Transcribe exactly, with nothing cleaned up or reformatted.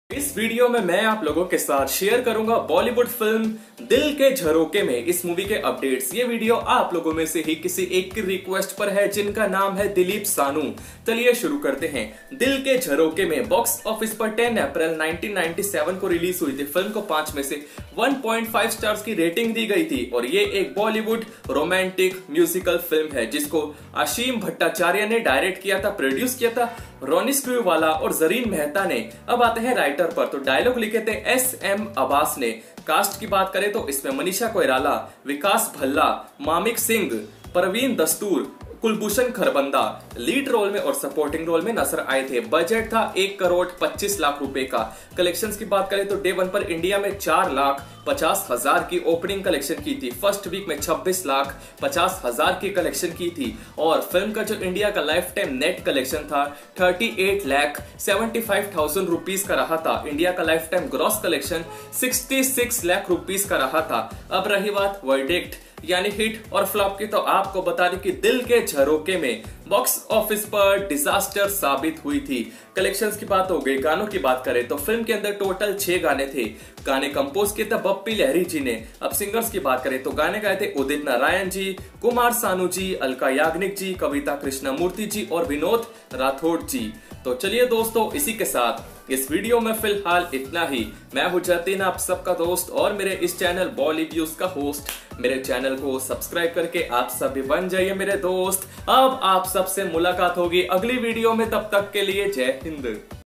इस वीडियो में मैं आप लोगों के साथ शेयर करूंगा बॉलीवुड फिल्म दिल के झरोके में इस मूवी के अपडेट्स। ये वीडियो आप लोगों में से ही किसी एक की रिक्वेस्ट पर है जिनका नाम है दिलीप सानू। चलिए शुरू करते हैं। दिल के झरोके में बॉक्स ऑफिस पर दस अप्रैल उन्नीस सौ सत्तानवे को रिलीज हुई थी। फिल्म को पांच में से एक पॉइंट पाँच स्टार्स की रेटिंग दी गई थी और ये एक बॉलीवुड रोमांटिक म्यूजिकल फिल्म है जिसको आशीम भट्टाचार्य ने डायरेक्ट किया था, प्रोड्यूस किया था रोनी स्क्रूवाला और जरीन मेहता ने। अब आते हैं राइटर पर, तो डायलॉग लिखे थे एस एम अब्बास ने। कास्ट की बात करें तो इसमें मनीषा कोइराला, विकास भल्ला, मामिक सिंह, परवीन दस्तूर, कुलभूषण खरबंदा लीड रोल में और सपोर्टिंग रोल में नजर आए थे। बजट था एक करोड़ पच्चीस लाख रुपए का। कलेक्शंस की बात करें तो डे वन पर इंडिया में चार लाख पचास हजार की ओपनिंग कलेक्शन की थी। फर्स्ट वीक में छब्बीस लाख पचास हजार की कलेक्शन की थी और फिल्म का जो इंडिया का लाइफ टाइम नेट कलेक्शन था अड़तीस lakh seventy five thousand rupees का रहा था। इंडिया का लाइफ टाइम ग्रॉस कलेक्शन छियासठ लाख रुपीज का रहा था। अब रही बात वर्डिक्ट यानी हिट और फ्लॉप की, तो आपको बता दें कि दिल के झरोके में बॉक्स ऑफिस पर डिजास्टर साबित हुई थी। कलेक्शंस की बात हो गई। गानों की बात करें तो फिल्म के अंदर टोटल छह गाने थे। गाने कंपोज किए थे बप्पी लहरी जी ने। अब सिंगर्स की बात करें तो गाने गाए थे उदित नारायण जी, कुमार सानू जी, अलका याग्निक जी, कविता कृष्णमूर्ति जी और विनोद राठौड़ जी। तो चलिए दोस्तों, इसी के साथ इस वीडियो में फिलहाल इतना ही। मैं हूं जतिन, आप सबका दोस्त और मेरे इस चैनल बॉलीव्यूज का होस्ट। मेरे चैनल को सब्सक्राइब करके आप सभी बन जाइए मेरे दोस्त। अब आप सबसे मुलाकात होगी अगली वीडियो में, तब तक के लिए जय हिंद।